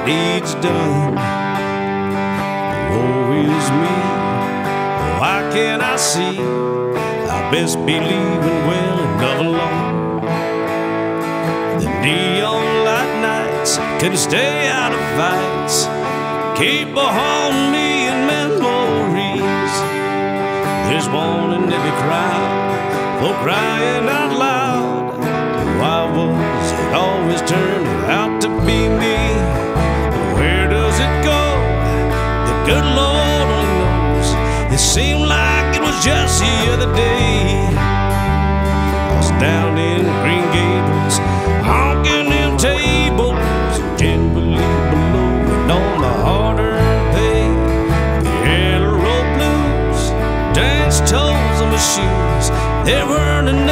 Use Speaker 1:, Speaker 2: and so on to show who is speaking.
Speaker 1: deeds done. Woe is me, why can't I see? I best be leaving well enough alone. The neon light nights couldn't stay out of fights, keep a haunting me in memories. There's one in every crowd for crying out loud. Why was it always turning out to be me? Where does it go? The good Lord only knows. It seemed like it was just the other day I was down in Green Gables, honking them tables, gently below and on the hard-earned pay. The yellow road blues danced toes on my shoes. They weren't enough